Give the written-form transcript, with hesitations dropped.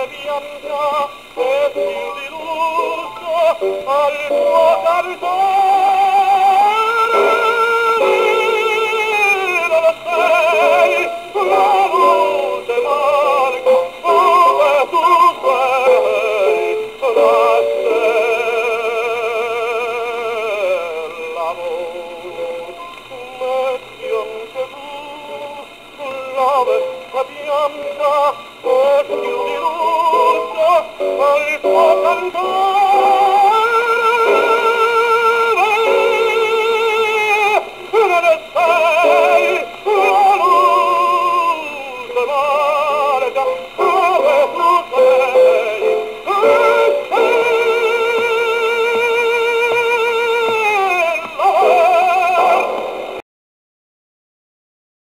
bianca e più di lusso al tuo cantare lo sei la luce marca dove tu sei la stella metti anche tu sulla vetta bianca e più di lusso al tuo cantare